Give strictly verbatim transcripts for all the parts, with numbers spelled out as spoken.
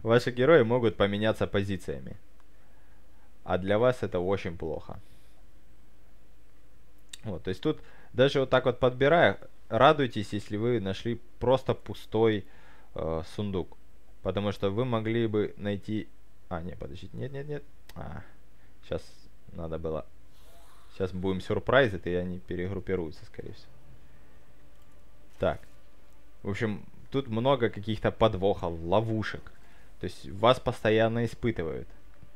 Ваши герои могут поменяться позициями. А для вас это очень плохо. Вот, то есть тут даже вот так вот подбирая, радуйтесь, если вы нашли просто пустой э, сундук. Потому что вы могли бы найти... А, нет, подождите, нет, нет, нет. А, сейчас надо было... Сейчас будем сюрпризы, и они перегруппируются, скорее всего. Так. В общем, тут много каких-то подвохов, ловушек. То есть вас постоянно испытывают.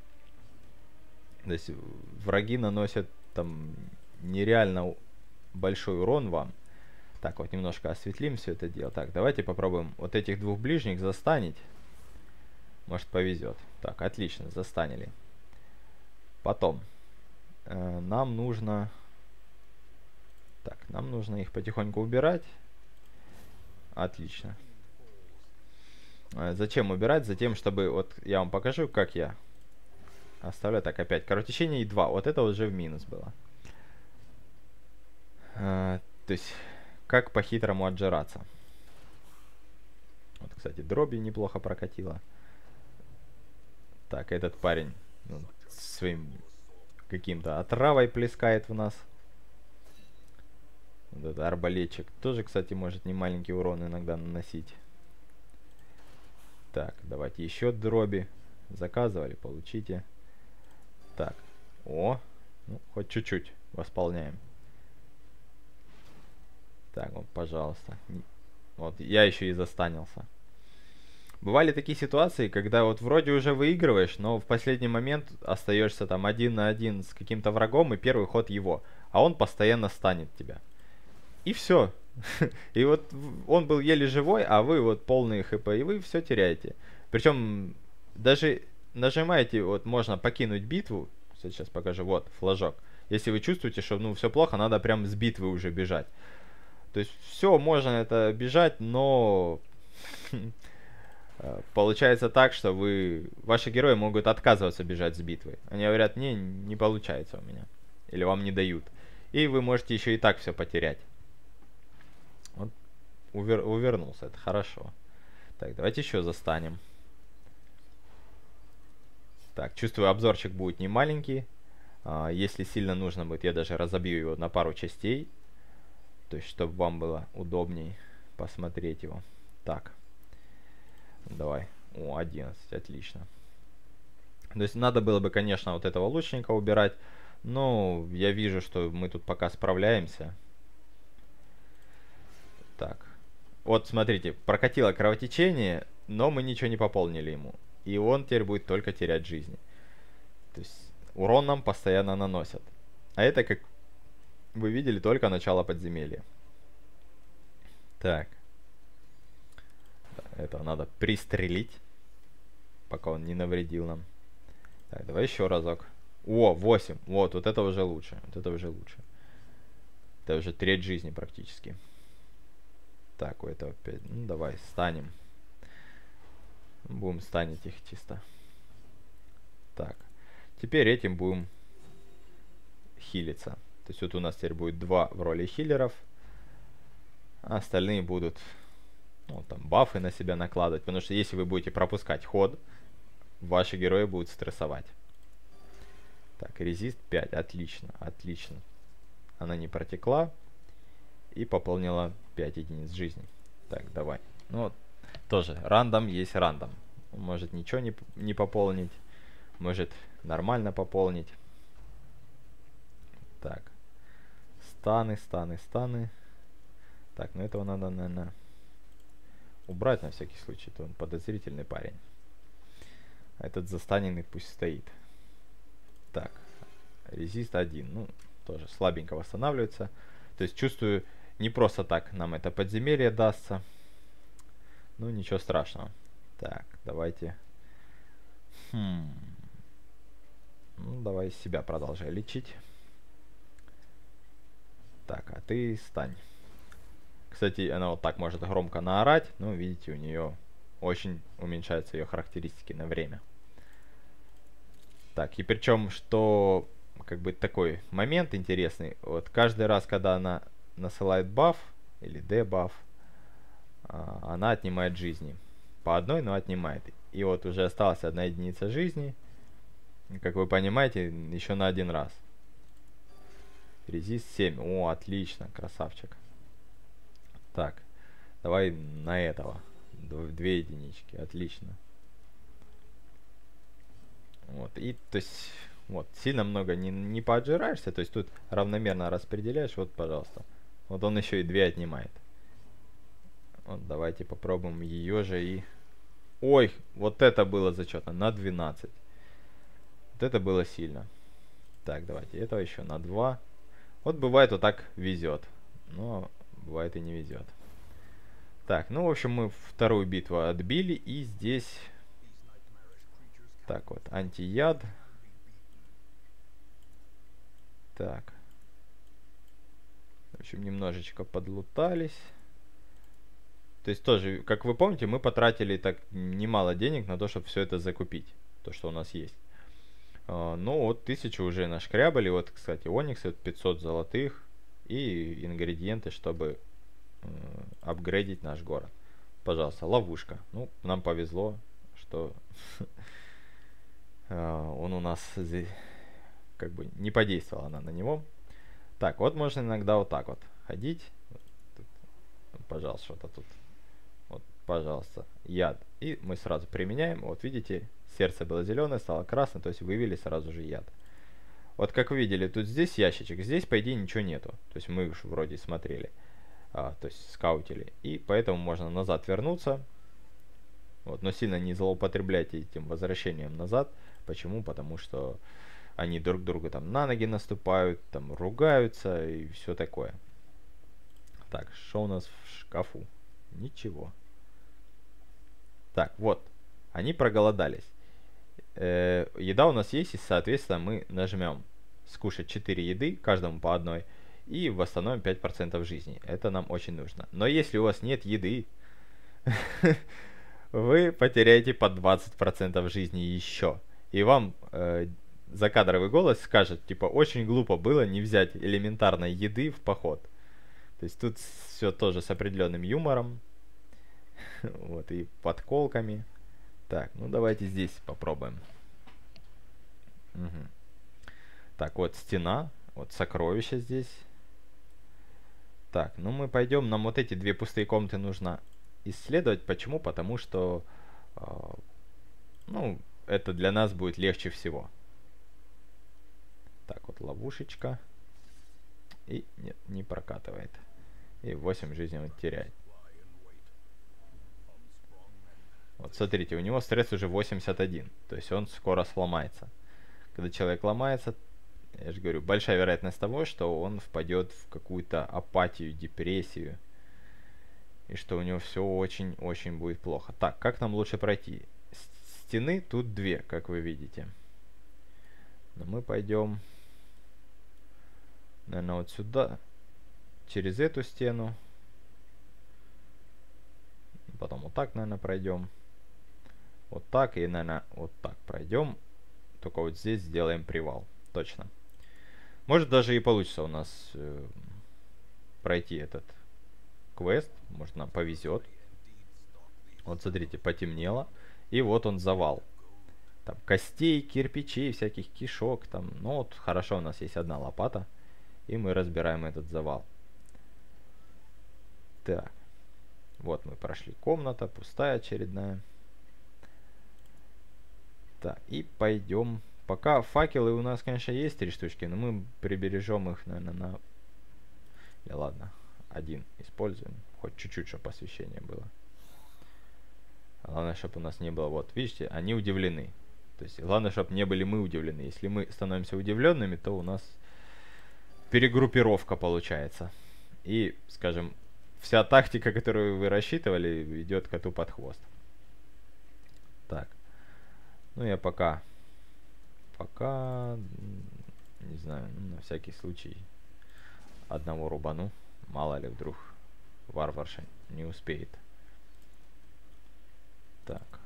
То есть враги наносят там нереально большой урон вам. Так, вот немножко осветлим все это дело. Так, давайте попробуем вот этих двух ближних застанить. Может, повезет. Так, отлично, застанили. Потом. Э, нам нужно... Так, нам нужно их потихоньку убирать. Отлично. Э, зачем убирать? Затем, чтобы... Вот я вам покажу, как я оставляю. Так, опять. Кровотечение и два. Вот это уже в минус было. Э, то есть... Как по-хитрому отжираться. Вот, кстати, дроби неплохо прокатило. Так, этот парень ну, своим каким-то отравой плескает в нас. Вот этот арбалетчик тоже, кстати, может немаленький урон иногда наносить. Так, давайте еще дроби. Заказывали, получите. Так, о, ну, хоть чуть-чуть восполняем. Так, вот, пожалуйста. Вот, я еще и застанился. Бывали такие ситуации, когда вот вроде уже выигрываешь, но в последний момент остаешься там один на один с каким-то врагом, и первый ход его. А он постоянно станет тебя. И все. И вот он был еле живой, а вы вот полные хп, и вы все теряете. Причем даже нажимаете, вот можно покинуть битву. Сейчас покажу, вот, флажок. Если вы чувствуете, что ну все плохо, надо прям с битвы уже бежать. То есть все, можно это бежать, но получается так, что вы, ваши герои могут отказываться бежать с битвы. Они говорят, не, не получается у меня. Или вам не дают. И вы можете еще и так все потерять. Вот, увер, увернулся, это хорошо. Так, давайте еще застанем. Так, чувствую, обзорчик будет не маленький. А, если сильно нужно будет, я даже разобью его на пару частей. То есть, чтобы вам было удобней посмотреть его. Так. Давай. О, одиннадцать. Отлично. То есть, надо было бы, конечно, вот этого лучника убирать. Но я вижу, что мы тут пока справляемся. Так. Вот, смотрите. Прокатило кровотечение, но мы ничего не пополнили ему. И он теперь будет только терять жизни. То есть, урон нам постоянно наносят. А это, как вы видели, только начало подземелья. Так. Это надо пристрелить, пока он не навредил нам. Так, давай еще разок. О, восемь. Вот, вот это уже лучше. Вот это уже лучше. Это уже треть жизни практически. Так, у этого опять. Ну, давай, станем. Будем станить их чисто. Так. Теперь этим будем хилиться. То есть вот у нас теперь будет два в роли хиллеров. А остальные будут ну, там, бафы на себя накладывать. Потому что если вы будете пропускать ход, ваши герои будут стрессовать. Так, резист пять. Отлично, отлично. Она не протекла. И пополнила пять единиц жизни. Так, давай. Ну вот, тоже рандом есть рандом. Может ничего не, не пополнить. Может нормально пополнить. Так. Станы, станы, станы. Так, ну этого надо, наверное, убрать на всякий случай. То он подозрительный парень. А этот застаненный пусть стоит. Так. Резист один. Ну, тоже слабенько восстанавливается. То есть чувствую, не просто так нам это подземелье дастся. Ну, ничего страшного. Так, давайте. Хм. Ну, давай себя продолжай лечить. Так, а ты стань. Кстати, она вот так может громко наорать. Ну, видите, у нее очень уменьшаются ее характеристики на время. Так, и причем, что как бы такой момент интересный. Вот каждый раз, когда она насылает баф или дебаф, она отнимает жизни. По одной, но отнимает. И вот уже осталась одна единица жизни. Как вы понимаете, еще на один раз. Резист семь. О, отлично, красавчик. Так, давай на этого. Две единички, отлично. Вот, и то есть, вот, сильно много не, не поотжираешься, то есть тут равномерно распределяешь, вот, пожалуйста. Вот он еще и две отнимает. Вот, давайте попробуем ее же и... Ой, вот это было зачетно, на двенадцать. Вот это было сильно. Так, давайте, этого еще на два. Вот бывает вот так везет, но бывает и не везет. Так, ну, в общем, мы вторую битву отбили, и здесь... Так вот, антияд. Так. В общем, немножечко подлутались. То есть тоже, как вы помните, мы потратили так немало денег на то, чтобы все это закупить. То, что у нас есть. Uh, ну вот тысячу уже нашкрябали. Вот, кстати, оникс, это пятьсот золотых. И ингредиенты, чтобы uh, апгрейдить наш город. Пожалуйста, ловушка. Ну, нам повезло, что... Uh, он у нас здесь как бы не подействовала она на него. Так, вот можно иногда вот так вот ходить. Тут, пожалуйста, что-то тут. Вот, пожалуйста, яд. И мы сразу применяем. Вот видите, сердце было зеленое, стало красное, то есть вывели сразу же яд. Вот как вы видели, тут здесь ящичек, здесь по идее ничего нету. То есть мы уж вроде смотрели, а, то есть скаутили. И поэтому можно назад вернуться. Вот, но сильно не злоупотребляйте этим возвращением назад. Почему? Потому что они друг друга там на ноги наступают, там ругаются и все такое. Так, что у нас в шкафу? Ничего. Так, вот. Они проголодались. Э, еда у нас есть, и, соответственно, мы нажмем скушать четыре еды, каждому по одной, и восстановим пять процентов жизни. Это нам очень нужно. Но если у вас нет еды, вы потеряете по двадцать процентов жизни еще. И вам э, закадровый голос скажет, типа, очень глупо было не взять элементарной еды в поход. То есть тут все тоже с определенным юмором. Вот, и подколками. Так, ну давайте здесь попробуем. Угу. Так, вот стена. Вот сокровища здесь. Так, ну мы пойдем. Нам вот эти две пустые комнаты нужно исследовать. Почему? Потому что... Э, ну... это для нас будет легче всего. Так, вот ловушечка. И нет, не прокатывает. И восемь жизней он теряет. Вот смотрите, у него стресс уже восемьдесят один. То есть он скоро сломается. Когда человек ломается, я же говорю, большая вероятность того, что он впадет в какую-то апатию, депрессию. И что у него все очень-очень будет плохо. Так, как нам лучше пройти? Стены тут две, как вы видите. Но мы пойдем, наверное, вот сюда, через эту стену. Потом вот так, наверное, пройдем. Вот так и, наверное, вот так пройдем. Только вот здесь сделаем привал. Точно. Может, даже и получится у нас э, пройти этот квест. Может, нам повезет. Вот, смотрите, потемнело. И вот он завал. Там костей, кирпичей, всяких кишок. Там, ну вот хорошо, у нас есть одна лопата. И мы разбираем этот завал. Так. Вот мы прошли. Комната пустая очередная. Так, и пойдем. Пока факелы у нас, конечно, есть три штучки, но мы прибережем их, наверное, на... И ладно, один используем. Хоть чуть-чуть, чтобы освещение было. Главное, чтобы у нас не было... Вот, видите, они удивлены. То есть, главное, чтобы не были мы удивлены. Если мы становимся удивленными, то у нас перегруппировка получается. И, скажем, вся тактика, которую вы рассчитывали, идет коту под хвост. Так. Ну, я пока... Пока... Не знаю, ну, на всякий случай одного рубану. Мало ли, вдруг варварша не успеет. Так.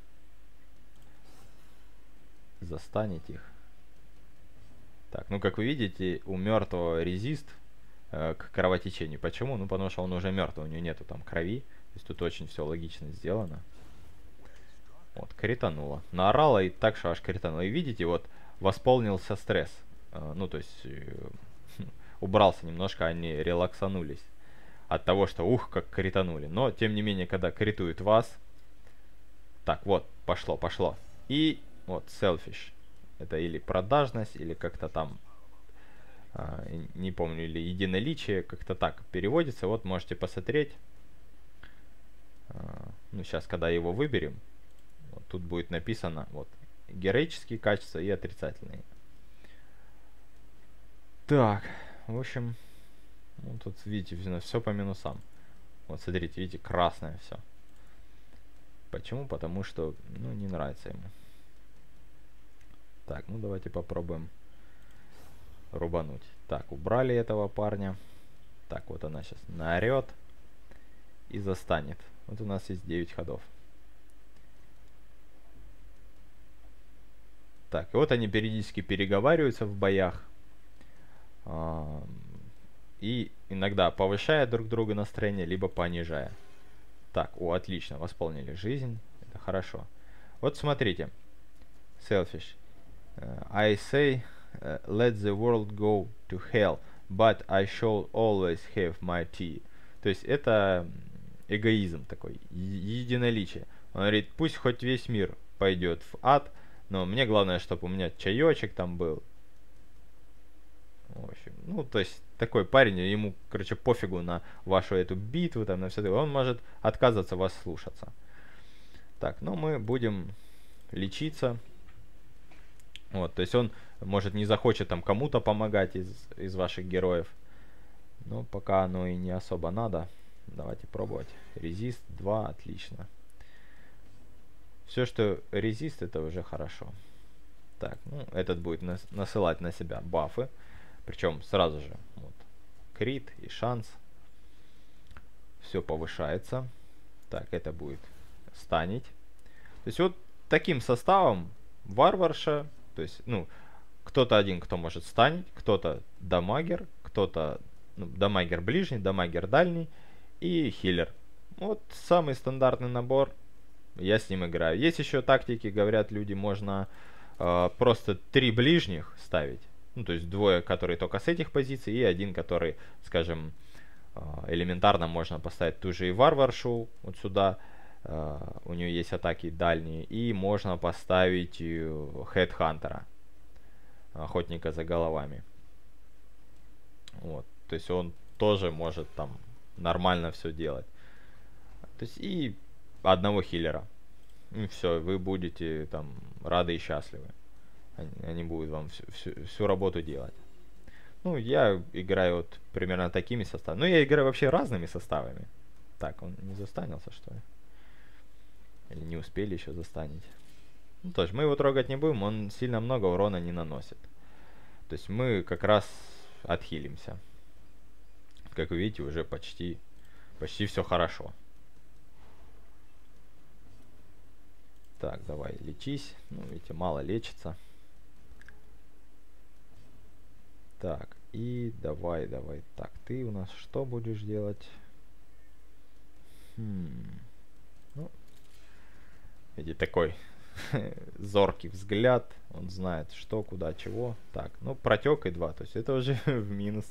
Застанет их. Так, ну как вы видите, у мертвого резист э, к кровотечению. Почему? Ну потому что он уже мертвый, у него нету там крови. То есть тут очень все логично сделано. Вот, критануло. Наорало и так, что аж критануло. И видите, вот, восполнился стресс. Э, ну, то есть, э, убрался немножко, они релаксанулись. От того, что ух, как кританули. Но, тем не менее, когда критует вас... Так, вот, пошло, пошло. И вот, selfish. Это или продажность, или как-то там... А, не помню, или единоличие, как-то так переводится. Вот, можете посмотреть. А, ну, сейчас, когда его выберем, вот, тут будет написано, вот, героические качества и отрицательные. Так, в общем, ну, тут, видите, все по минусам. Вот, смотрите, видите, красное все. Почему? Потому что, ну, не нравится ему. Так, ну, давайте попробуем рубануть. Так, убрали этого парня. Так, вот она сейчас наорет и застанет. Вот у нас есть девять ходов. Так, и вот они периодически переговариваются в боях. А, и иногда повышая друг друга настроение, либо понижая. Так, о, отлично, восполнили жизнь. Это хорошо. Вот смотрите. Selfish. Uh, I say, uh, let the world go to hell, but I shall always have my tea. То есть это эгоизм такой, единоличие. Он говорит, пусть хоть весь мир пойдет в ад, но мне главное, чтобы у меня чаечек там был. В общем, ну, то есть такой парень, ему, короче, пофигу на вашу эту битву, там, на все это. Он может отказываться вас слушаться. Так, ну мы будем лечиться. Вот, то есть он, может, не захочет там кому-то помогать из, из ваших героев. Но пока оно и не особо надо. Давайте пробовать. Резист два, отлично. Все, что резист, это уже хорошо. Так, ну, этот будет нас, насылать на себя бафы. Причем сразу же вот, крит и шанс. Все повышается. Так, это будет станить. То есть вот таким составом варварша. То есть, ну, кто-то один, кто может станить, кто-то дамагер, кто-то ну, дамагер ближний, дамагер дальний и хиллер. Вот самый стандартный набор. Я с ним играю. Есть еще тактики, говорят люди, можно э, просто три ближних ставить. Ну, то есть двое, которые только с этих позиций, и один, который, скажем, э, элементарно можно поставить ту же и варваршу вот сюда. Uh, у нее есть атаки дальние. И можно поставить хедхантера, охотника за головами. Вот. То есть он тоже может там нормально все делать. То есть и одного хиллера. И все, вы будете там рады и счастливы. Они, они будут вам всю, всю, всю работу делать. Ну, я играю вот примерно такими составами. Ну, я играю вообще разными составами. Так, он не застанился, что ли? Или не успели еще застанить. Ну, то есть мы его трогать не будем, он сильно много урона не наносит. То есть мы как раз отхилимся. Как вы видите, уже почти, почти все хорошо. Так, давай, лечись. Ну, видите, мало лечится. Так, и давай, давай. Так, ты у нас что будешь делать? Хм. Ну, видите, такой зоркий взгляд. Он знает, что, куда, чего. Так, ну, протек и два. То есть это уже в минус.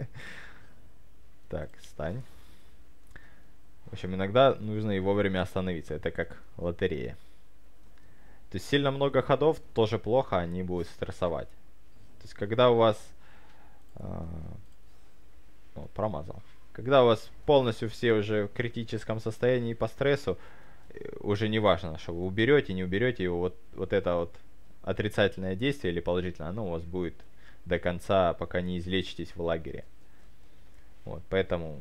Так, встань. В общем, иногда нужно и вовремя остановиться. Это как лотерея. То есть сильно много ходов тоже плохо, они будут стрессовать. То есть когда у вас... Э, о, промазал. Когда у вас полностью все уже в критическом состоянии по стрессу, уже не важно, что вы уберете, не уберете его, вот, вот это вот отрицательное действие или положительное, оно у вас будет до конца, пока не излечитесь в лагере. Вот, поэтому...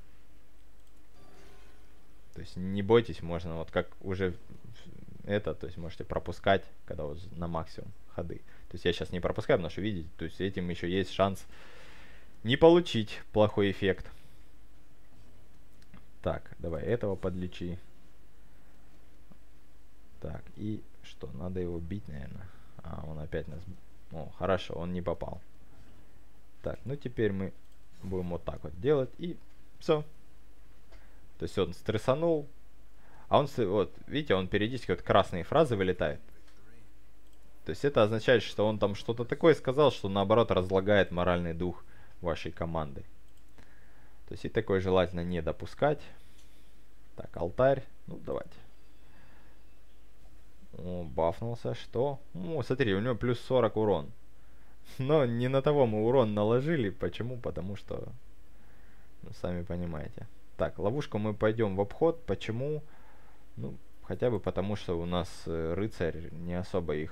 То есть не бойтесь, можно вот как уже это, то есть можете пропускать, когда вот на максимум ходы. То есть я сейчас не пропускаю, потому что видите, то есть этим еще есть шанс не получить плохой эффект. Так, давай этого подлечи. Так, и что, надо его бить, наверное. А, он опять нас... О, хорошо, он не попал. Так, ну теперь мы будем вот так вот делать, и все. То есть он стрессанул. А он, вот, видите, он периодически вот красные фразы вылетает. То есть это означает, что он там что-то такое сказал, что наоборот разлагает моральный дух вашей команды. То есть и такое желательно не допускать. Так, алтарь. Ну, давайте. О, бафнулся. Что? О, смотри, у него плюс сорок урон. Но не на того мы урон наложили. Почему? Потому что... Ну, сами понимаете. Так, ловушку мы пойдем в обход. Почему? Ну, хотя бы потому, что у нас э, рыцарь не особо их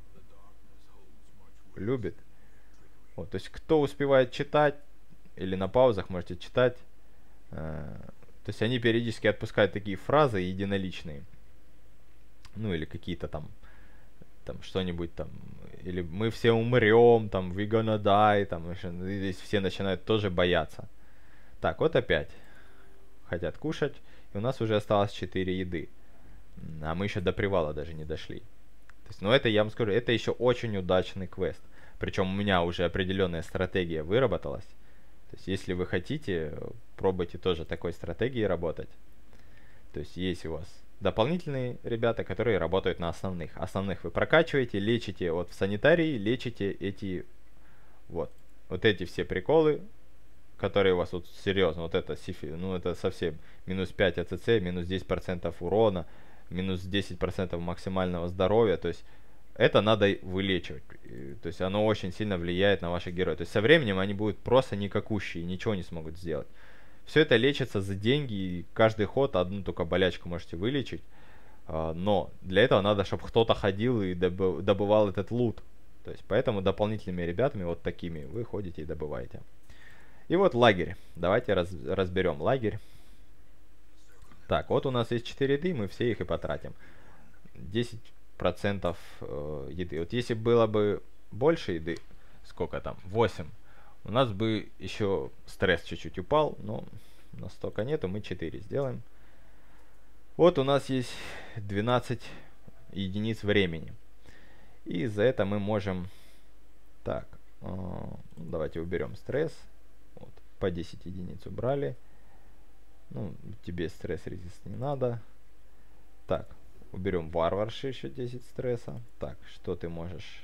любит. Вот, то есть, кто успевает читать, или на паузах можете читать. Э, то есть, они периодически отпускают такие фразы единоличные. Ну, или какие-то там, там что-нибудь там, или мы все умрем, там, we gonna die, там, и здесь все начинают тоже бояться. Так, вот опять хотят кушать, и у нас уже осталось четыре еды. А мы еще до привала даже не дошли. То есть, ну это, я вам скажу, это еще очень удачный квест. Причем у меня уже определенная стратегия выработалась. То есть, если вы хотите, пробуйте тоже такой стратегией работать. То есть, есть у вас дополнительные ребята, которые работают на основных. Основных вы прокачиваете, лечите, вот в санитарии лечите эти, вот, вот эти все приколы, которые у вас вот серьезно, вот это, ну это совсем, минус пять АЦЦ, минус десять процентов урона, минус десять процентов максимального здоровья, то есть это надо вылечивать, то есть оно очень сильно влияет на ваших героев, то есть со временем они будут просто никакущие, ничего не смогут сделать. Все это лечится за деньги, и каждый ход одну только болячку можете вылечить, но для этого надо, чтобы кто-то ходил и добывал этот лут, то есть поэтому дополнительными ребятами, вот такими, вы ходите и добываете. И вот лагерь. Давайте раз, разберем лагерь. Так, вот у нас есть четыре еды, мы все их и потратим. десять процентов э, еды. Вот если было бы больше еды, сколько там, восемь, у нас бы еще стресс чуть-чуть упал, но настолько нету, мы четыре сделаем. Вот у нас есть двенадцать единиц времени. И за это мы можем... Так, э, давайте уберем стресс. Вот, по десять единиц убрали. Ну, тебе стресс резист не надо. Так, уберем варварши еще десять стресса. Так, что ты можешь?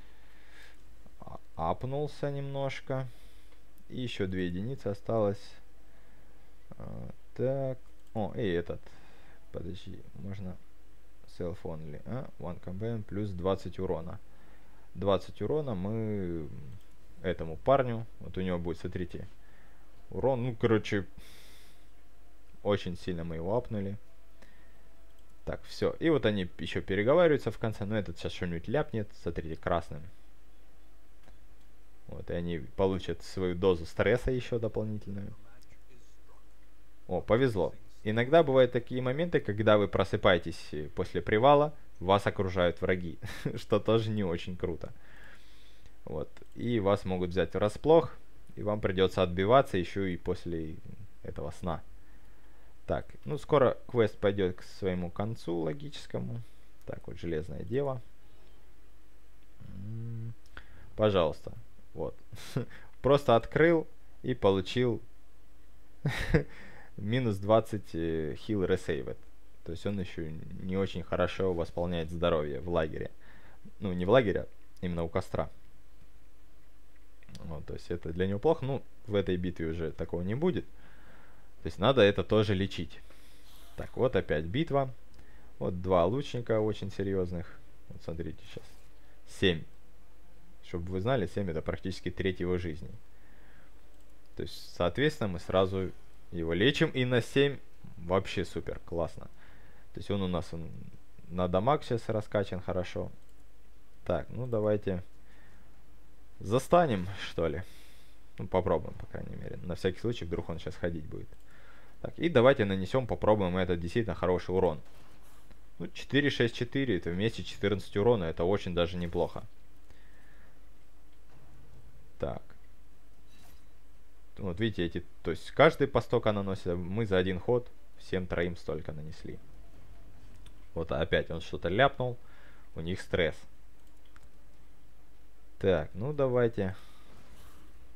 Апнулся немножко. И еще две единицы осталось. А, так. О, и этот. Подожди, можно self-only. А? One combine плюс двадцать урона. двадцать урона мы этому парню. Вот у него будет, смотрите, урон. Ну, короче, очень сильно мы его апнули. Так, все. И вот они еще переговариваются в конце. Но этот сейчас что-нибудь ляпнет. Смотрите, красным. Вот, и они получат свою дозу стресса еще дополнительную. О, повезло. Иногда бывают такие моменты, когда вы просыпаетесь после привала, вас окружают враги. Что тоже не очень круто. Вот. И вас могут взять врасплох. И вам придется отбиваться еще и после этого сна. Так, ну скоро квест пойдет к своему концу логическому. Так, вот Железная Дева. М-м-м. Пожалуйста. Вот. Просто открыл и получил минус двадцать heal resaved. То есть он еще не очень хорошо восполняет здоровье в лагере. Ну, не в лагере, а именно у костра. Вот, то есть это для него плохо. Ну, в этой битве уже такого не будет. То есть надо это тоже лечить. Так, вот опять битва. Вот два лучника очень серьезных. Вот смотрите сейчас. семь. Чтобы вы знали, семь это практически треть его жизни. То есть, соответственно, мы сразу его лечим. И на семь вообще супер, классно. То есть он у нас он на дамаг сейчас раскачан хорошо. Так, ну давайте застанем, что ли. Ну, попробуем, по крайней мере. На всякий случай, вдруг он сейчас ходить будет. Так, и давайте нанесем, попробуем этот действительно хороший урон. Ну, четыре, шесть, четыре, это вместе четырнадцать урона, это очень даже неплохо. Так. Вот видите, эти, то есть каждый по столько наносит, мы за один ход всем троим столько нанесли. Вот опять он что-то ляпнул, у них стресс. Так, ну давайте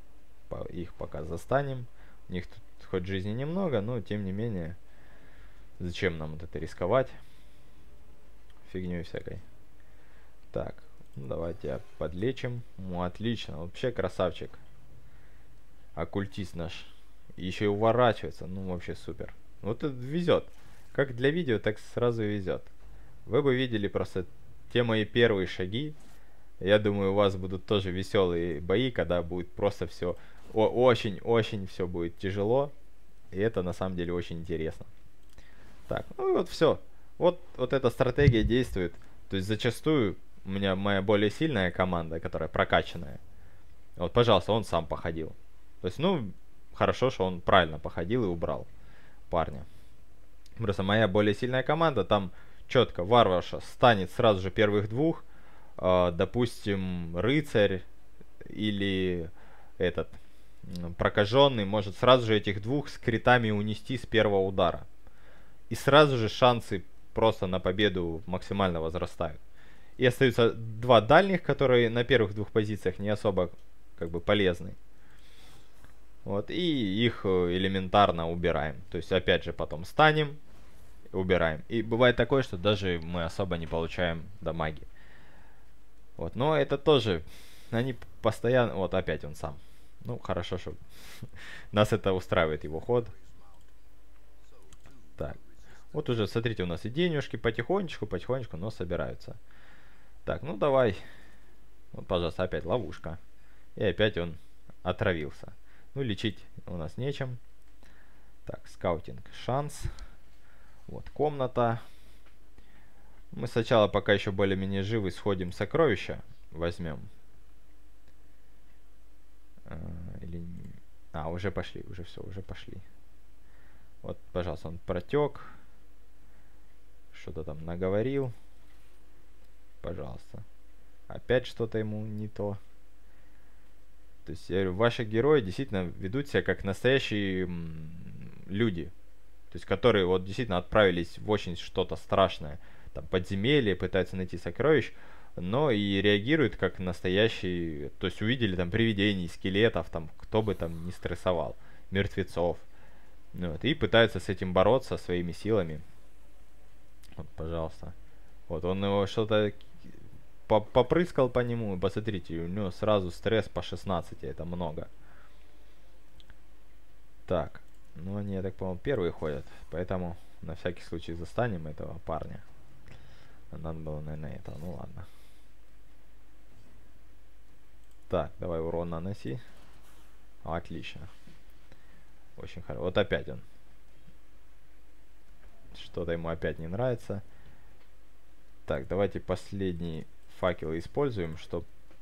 их пока застанем. У них тут хоть жизни немного, но тем не менее Зачем нам вот это рисковать? Фигней всякой. Так, ну давайте подлечим. Ну, отлично, вообще красавчик. Оккультист наш. Еще и уворачивается, ну вообще супер. Вот это везет. Как для видео, так сразу и везет. Вы бы видели просто те мои первые шаги. Я думаю, у вас будут тоже веселые бои, когда будет просто все очень-очень все будет тяжело. И это на самом деле очень интересно. Так, ну и вот все. Вот, вот эта стратегия действует. То есть зачастую у меня моя более сильная команда, которая прокачанная. Вот, пожалуйста, он сам походил. То есть, ну, хорошо, что он правильно походил и убрал парня. Просто моя более сильная команда, там четко варварша станет сразу же первых двух. Э, допустим, рыцарь или этот прокаженный может сразу же этих двух с критами унести с первого удара. И сразу же шансы просто на победу максимально возрастают. И остаются два дальних, которые на первых двух позициях не особо как бы полезны. Вот, и их элементарно убираем. То есть опять же потом станем, убираем. И бывает такое, что даже мы особо не получаем дамаги. Вот, но это тоже, они постоянно... Вот опять он сам. Ну, хорошо, что нас это устраивает, его ход. Так. Вот уже, смотрите, у нас и денежки потихонечку, потихонечку, но собираются. Так, ну давай. Вот, пожалуйста, опять ловушка. И опять он отравился. Ну, лечить у нас нечем. Так, скаутинг, шанс. Вот, комната. Мы сначала, пока еще более-менее живы, сходим сокровища. Возьмем. А, или... а, уже пошли, уже все, уже пошли. Вот, пожалуйста, он протек. Что-то там наговорил. Пожалуйста. Опять что-то ему не то. То есть, я говорю, ваши герои действительно ведут себя как настоящие м, люди. То есть, которые вот действительно отправились в очень что-то страшное. Там, подземелье, пытаются найти сокровищ. Но и реагируют как настоящие... То есть, увидели там привидений, скелетов, там, кто бы там не стрессовал. Мертвецов. Вот, и пытаются с этим бороться своими силами. Вот, пожалуйста. Вот, он его что-то попрыскал по нему. Посмотрите, у него сразу стресс по шестнадцать. Это много. Так. Ну, они, я так понял, первые ходят. Поэтому на всякий случай застанем этого парня. Надо было, наверное, это. Ну, ладно. Так, давай урон наноси. Отлично. Очень хорошо. Вот опять он. Что-то ему опять не нравится. Так, давайте последний факел используем, чтобы...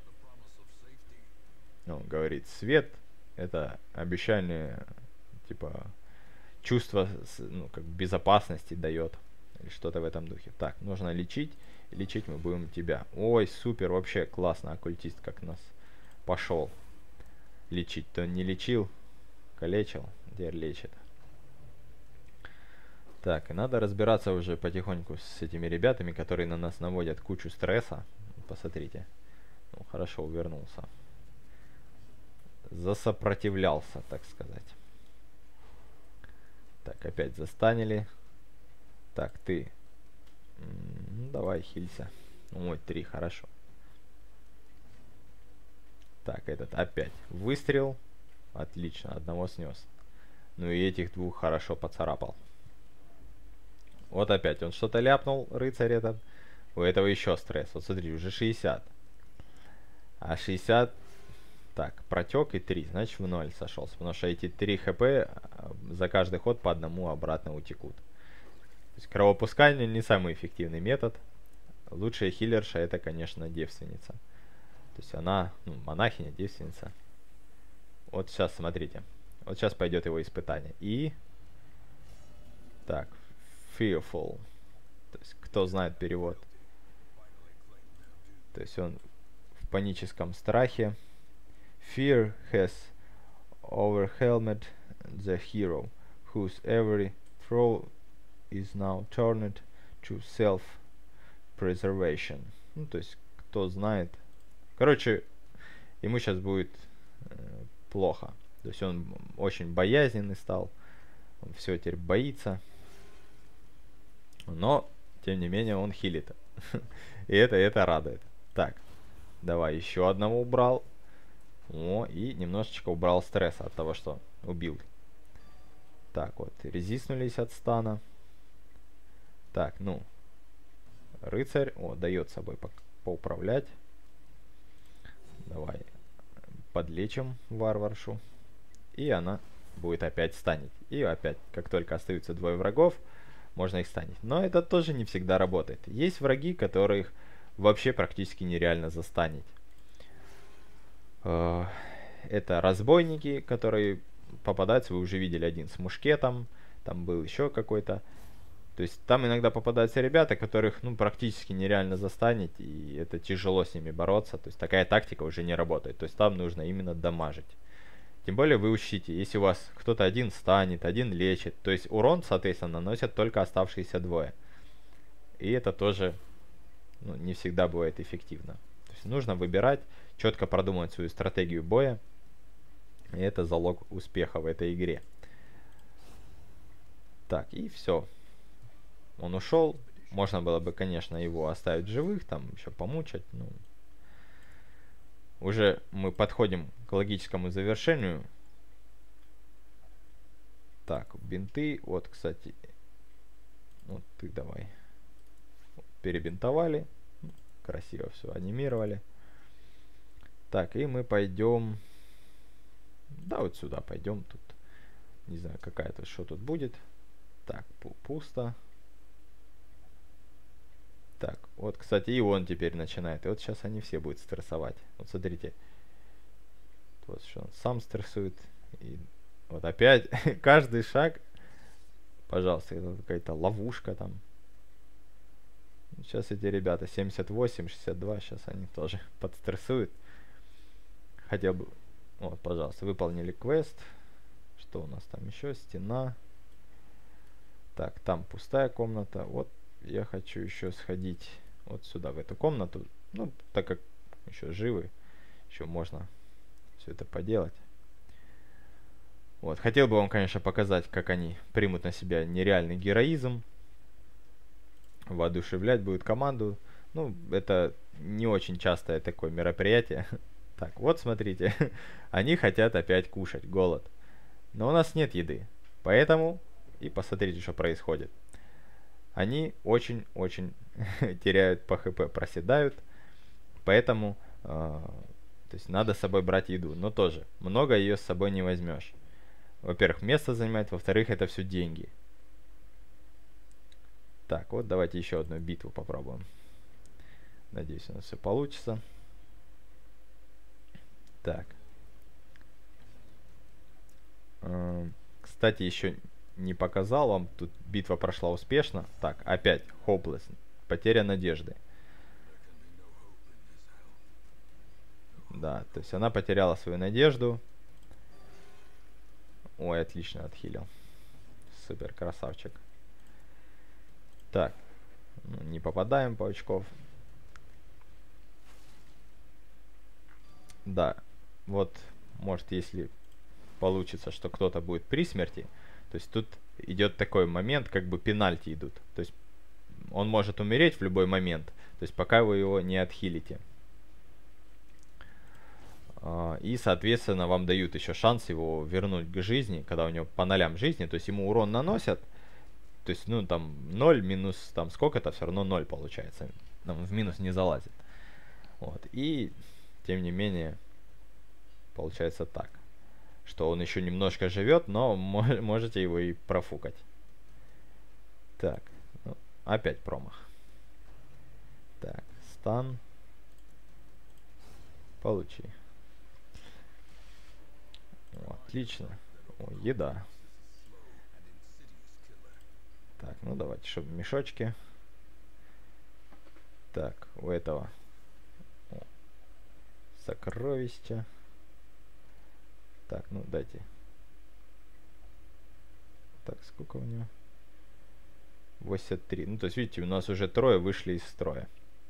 Ну, говорит, свет — это обещание, типа, чувство, ну, как безопасности дает. Или что-то в этом духе. Так, нужно лечить. И лечить мы будем тебя. Ой, супер, вообще классно. Оккультист как нас пошел лечить. То не лечил, калечил, теперь лечит. Так, и надо разбираться уже потихоньку с этими ребятами, которые на нас наводят кучу стресса. Посмотрите. Ну, хорошо увернулся. Засопротивлялся, так сказать. Так, опять застанили. Так, ты. Ну, давай, хилься. Ой, три, хорошо. Так, этот опять. Выстрел. Отлично, одного снес. Ну и этих двух хорошо поцарапал. Вот опять он что-то ляпнул, рыцарь этот. У этого еще стресс. Вот смотри, уже шестьдесят. А шестьдесят... Так, протек и три. Значит, в ноль сошелся. Потому что эти три хп за каждый ход по одному обратно утекут. То есть кровопускание не самый эффективный метод. Лучшая хиллерша — это, конечно, девственница. То есть она, ну, монахиня, девственница. Вот сейчас, смотрите. Вот сейчас пойдет его испытание. И... Так, fearful. То есть, кто знает перевод. То есть он в паническом страхе. Fear has overwhelmed the hero, whose every throw is now turned to self-preservation. Ну, то есть, кто знает. Короче, ему сейчас будет э, плохо. То есть он очень боязненный стал. Он все теперь боится. Но, тем не менее, он хилит. И это, это радует. Так, давай еще одного убрал. О, и немножечко убрал стресса от того, что убил. Так, вот, резистнулись от стана. Так, ну, рыцарь, о, дает собой по поуправлять. Давай подлечим варваршу. И она будет опять станить. И опять, как только остаются двое врагов, можно их станить. Но это тоже не всегда работает. Есть враги, которых вообще практически нереально застанить. Это разбойники, которые попадаются, вы уже видели один с мушкетом, там был еще какой-то. То есть там иногда попадаются ребята, которых ну практически нереально застанить, и это тяжело с ними бороться. То есть такая тактика уже не работает. То есть там нужно именно дамажить. Тем более вы учтите, если у вас кто-то один станет, один лечит, то есть урон, соответственно, наносят только оставшиеся двое. И это тоже ну, не всегда бывает эффективно. То есть нужно выбирать, четко продумать свою стратегию боя. И это залог успеха в этой игре. Так, и все. Он ушел. Можно было бы, конечно, его оставить живых, там еще помучать. Ну, уже мы подходим к логическому завершению. Так, бинты. Вот, кстати. Вот ты давай. Перебинтовали. Красиво все анимировали. Так, и мы пойдем... Да, вот сюда пойдем. Тут, не знаю, какая-то, что тут будет. Так, пусто. Так, вот, кстати, и он теперь начинает. И вот сейчас они все будут стрессовать. Вот смотрите. Вот что он сам стрессует. И вот опять каждый шаг. Пожалуйста, это какая-то ловушка там. Сейчас эти ребята семьдесят восемь, шестьдесят два. Сейчас они тоже подстрессуют. Хотел бы... Вот, пожалуйста, выполнили квест. Что у нас там еще? Стена. Так, там пустая комната. Вот я хочу еще сходить вот сюда, в эту комнату. Ну, так как еще живы, еще можно все это поделать. Вот, хотел бы вам, конечно, показать, как они примут на себя нереальный героизм. Воодушевлять будут команду. Ну, это не очень частое такое мероприятие. Так, вот смотрите. Они хотят опять кушать, голод. Но у нас нет еды. Поэтому, и посмотрите, что происходит. Они очень-очень теряют по хп, проседают. Поэтому, э, то есть надо с собой брать еду. Но тоже, много ее с собой не возьмешь. Во-первых, место занимает, во-вторых, это все деньги. Так, вот давайте еще одну битву попробуем. Надеюсь, у нас все получится. Так. Э, кстати, еще не показал вам. Тут битва прошла успешно. Так, опять hopeless. Потеря надежды. Да, то есть она потеряла свою надежду. Ой, отлично отхилил. Супер, красавчик. Так. Ну, не попадаем по очков. Да. Вот, может, если получится, что кто-то будет при смерти, то есть тут идет такой момент, как бы пенальти идут. То есть он может умереть в любой момент, то есть пока вы его не отхилите. И, соответственно, вам дают еще шанс его вернуть к жизни, когда у него по нолям жизни, то есть ему урон наносят. То есть, ну, там, ноль минус, там, сколько-то, все равно ноль получается. Там, в минус не залазит. Вот. И, тем не менее, получается так. Что он еще немножко живет, но мож можете его и профукать. Так. Ну, опять промах. Так. Стан. Получи. О, отлично. О, еда. Так, ну давайте, чтобы мешочки. Так, у этого о, сокровища. Так, ну дайте. Так, сколько у него? восемьдесят три. Ну, то есть, видите, у нас уже трое вышли из строя.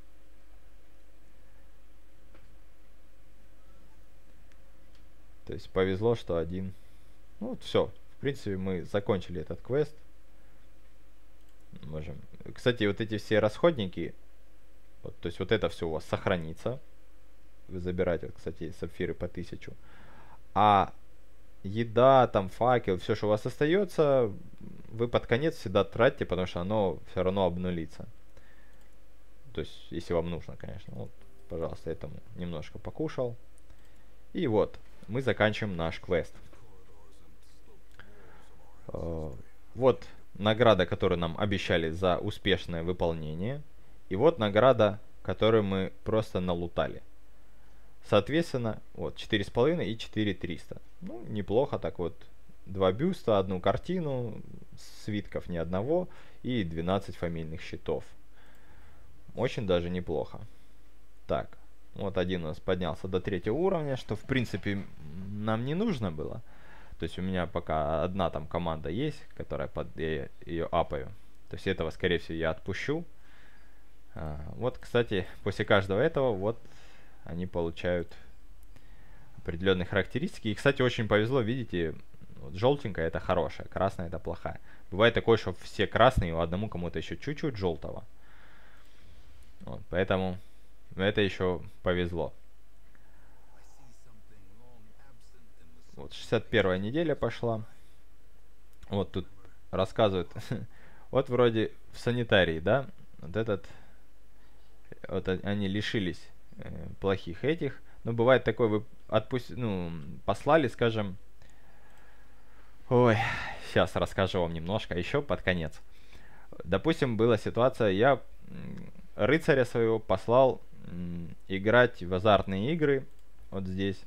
То есть, повезло, что один. Ну, вот все. В принципе, мы закончили этот квест. Можем кстати, вот эти все расходники, вот, то есть вот это все у вас сохранится. Вы забираете, вот, кстати, сапфиры по тысячу. А еда, там, факел, все, что у вас остается, вы под конец всегда тратите, потому что оно все равно обнулится. То есть, если вам нужно, конечно. Вот, пожалуйста, этому немножко покушал. И вот, мы заканчиваем наш квест. Вот награда, которую нам обещали за успешное выполнение. И вот награда, которую мы просто налутали. Соответственно, вот четыре с половиной и четыре триста. Ну, неплохо так вот. Два бюста, одну картину, свитков ни одного и двенадцать фамильных щитов. Очень даже неплохо. Так, вот один у нас поднялся до третьего уровня, что в принципе нам не нужно было. То есть у меня пока одна там команда есть, которая под я ее апаю. То есть этого, скорее всего, я отпущу. А, вот, кстати, после каждого этого вот они получают определенные характеристики. И, кстати, очень повезло, видите, вот желтенькая это хорошая, красная это плохая. Бывает такое, что все красные, у одному кому-то еще чуть-чуть желтого. Вот, поэтому это еще повезло. Вот шестьдесят первая неделя пошла. Вот тут рассказывают. Вот вроде в санитарии, да, вот этот, вот они лишились э, плохих этих. Но бывает такое, вы отпусти, ну, послали, скажем. Ой, сейчас расскажу вам немножко, еще под конец. Допустим, была ситуация, я рыцаря своего послал м, играть в азартные игры, вот здесь.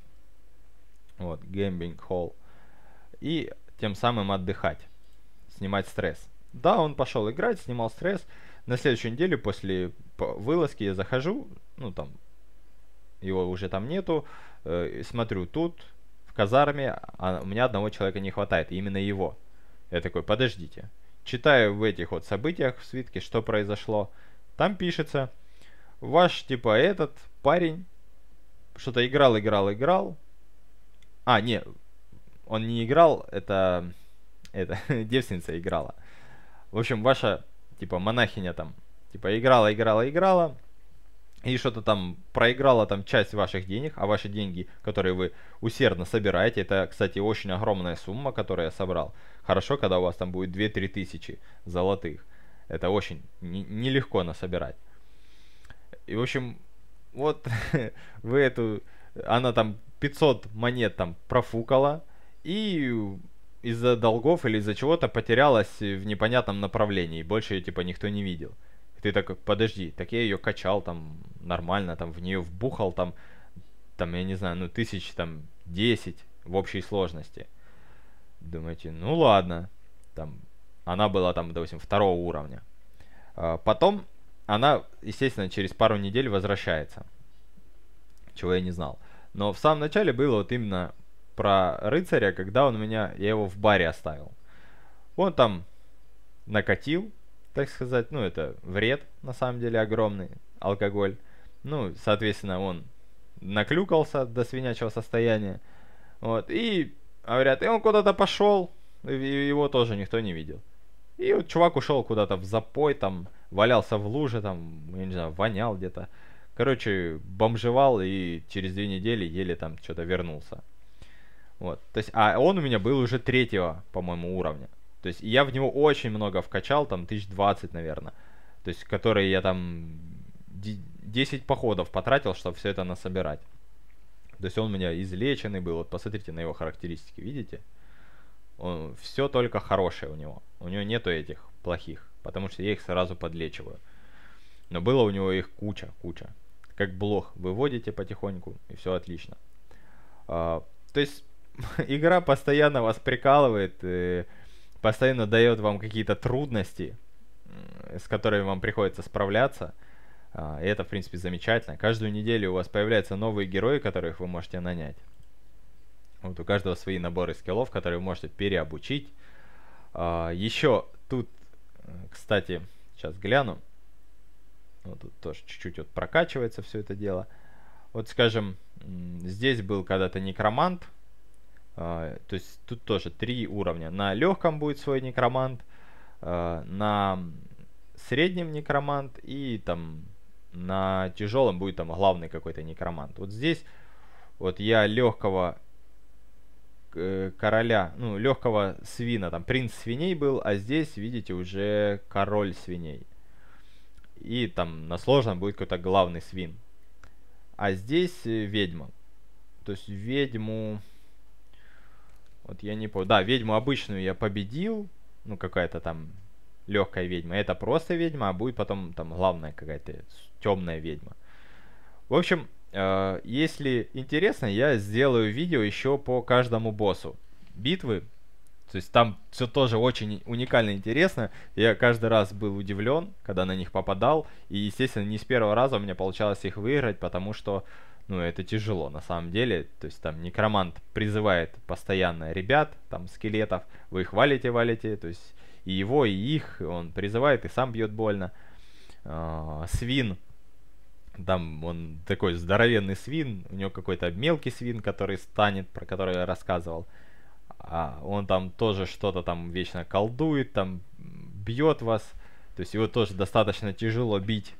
Вот, Gambling Hall. И тем самым отдыхать. Снимать стресс. Да, он пошел играть, снимал стресс. На следующую неделю после вылазки я захожу. Ну, там, его уже там нету. Э, смотрю, тут, в казарме, а у меня одного человека не хватает. Именно его. Я такой, подождите. Читаю в этих вот событиях в свитке, что произошло. Там пишется, ваш, типа, этот парень что-то играл, играл, играл. А, не, он не играл, это, это девственница играла. В общем, ваша, типа, монахиня там, типа, играла, играла, играла. И что-то там проиграла там часть ваших денег, а ваши деньги, которые вы усердно собираете, это, кстати, очень огромная сумма, которую я собрал. Хорошо, когда у вас там будет две-три тысячи золотых. Это очень нелегко насобирать. И, в общем, вот вы эту, она там пятьсот монет там профукала и из-за долгов или из-за чего-то потерялась в непонятном направлении. Больше ее типа никто не видел. И ты так, подожди, так я ее качал там нормально, там в нее вбухал там, там я не знаю, ну тысяч там десять в общей сложности. Думаете, ну ладно, там она была там, допустим, второго уровня. А потом она, естественно, через пару недель возвращается, чего я не знал. Но в самом начале было вот именно про рыцаря, когда он у меня, я его в баре оставил. Он там накатил, так сказать, ну это вред, на самом деле, огромный, алкоголь. Ну, соответственно, он наклюкался до свинячего состояния. Вот, и говорят, и он куда-то пошел, и его тоже никто не видел. И вот чувак ушел куда-то в запой, там, валялся в луже, там, я не знаю, вонял где-то. Короче, бомжевал и через две недели еле там что-то вернулся. Вот. То есть, а он у меня был уже третьего, по-моему, уровня. То есть я в него очень много вкачал, там тысяч двадцать, наверное. То есть, которые я там десять походов потратил, чтобы все это насобирать. То есть он у меня излеченный был. Вот посмотрите на его характеристики, видите? Он, все только хорошее у него. У него нету этих плохих, потому что я их сразу подлечиваю. Но было у него их куча, куча. Как блох выводите потихоньку, и все отлично. А, то есть игра постоянно вас прикалывает, и постоянно дает вам какие-то трудности, с которыми вам приходится справляться. А, и это, в принципе, замечательно. Каждую неделю у вас появляются новые герои, которых вы можете нанять. Вот у каждого свои наборы скиллов, которые вы можете переобучить. А, еще тут, кстати, сейчас гляну. Вот тут тоже чуть-чуть вот прокачивается все это дело. Вот, скажем, здесь был когда-то некромант. Uh, то есть тут тоже три уровня. На легком будет свой некромант. Uh, на среднем некромант, и там на тяжелом будет там главный какой-то некромант. Вот здесь вот я легкого э, короля, ну, легкого свина, там принц свиней был, а здесь, видите, уже король свиней. И там на сложном будет какой-то главный свин. А здесь э, ведьма. То есть ведьму... Вот я не помню. Да, ведьму обычную я победил. Ну, какая-то там легкая ведьма. Это просто ведьма, а будет потом там главная какая-то темная ведьма. В общем, э, если интересно, я сделаю видео еще по каждому боссу битвы. То есть там все тоже очень уникально интересно. Я каждый раз был удивлен, когда на них попадал. И, естественно, не с первого раза у меня получалось их выиграть, потому что, ну, это тяжело на самом деле. То есть там некромант призывает постоянно ребят, там, скелетов. Вы их валите, валите. То есть и его, и их он призывает, и сам бьет больно. А, свин. Там он такой здоровенный свин. У него какой-то мелкий свин, который станет, про который я рассказывал. А он там тоже что-то там вечно колдует, там бьет вас. То есть его тоже достаточно тяжело бить.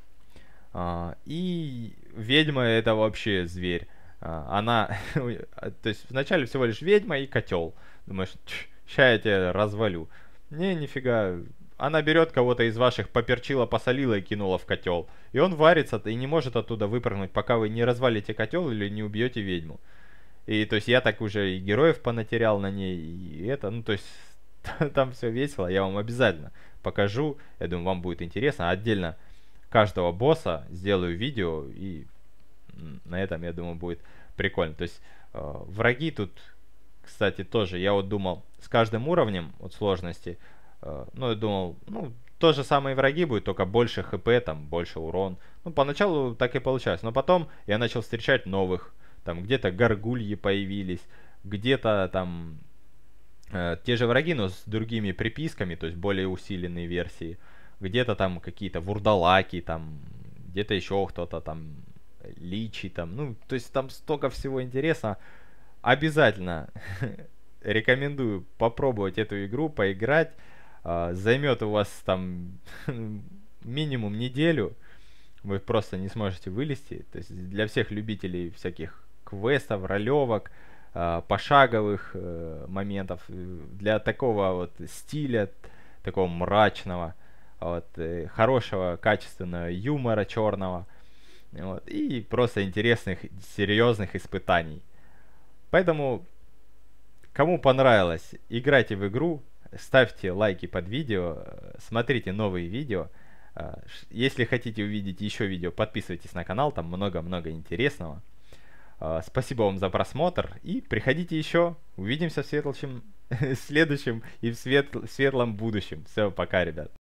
А, и ведьма это вообще зверь. А, она, то есть вначале всего лишь ведьма и котел. Думаешь, ща я тебя развалю. Не, нифига. Она берет кого-то из ваших, поперчила, посолила и кинула в котел. И он варится и не может оттуда выпрыгнуть, пока вы не развалите котел или не убьете ведьму. И то есть я так уже и героев понатерял на ней, и это, ну то есть там все весело, я вам обязательно покажу, я думаю, вам будет интересно. Отдельно каждого босса сделаю видео, и на этом, я думаю, будет прикольно. То есть э, враги тут, кстати, тоже, я вот думал, с каждым уровнем от сложности, э, ну я думал, ну то же самое враги будет, только больше хп, там, больше урон. Ну поначалу так и получалось, но потом я начал встречать новых. Там где-то горгульи появились, где-то там э, те же враги, но с другими приписками, то есть более усиленные версии. Где-то там какие-то вурдалаки, там где-то еще кто-то там, личи там. Ну, то есть там столько всего интересного. Обязательно рекомендую попробовать эту игру, поиграть. Э, займет у вас там минимум неделю. Вы просто не сможете вылезти. То есть для всех любителей всяких квестов, ролевок, э, пошаговых э, моментов, для такого вот стиля, такого мрачного, вот, э, хорошего, качественного юмора черного, вот, и просто интересных, серьезных испытаний. Поэтому, кому понравилось, играйте в игру, ставьте лайки под видео, смотрите новые видео. Если хотите увидеть еще видео, подписывайтесь на канал, там много-много интересного. Спасибо вам за просмотр и приходите еще. Увидимся в светлом, следующем и в свет, светлом будущем. Все, пока, ребят.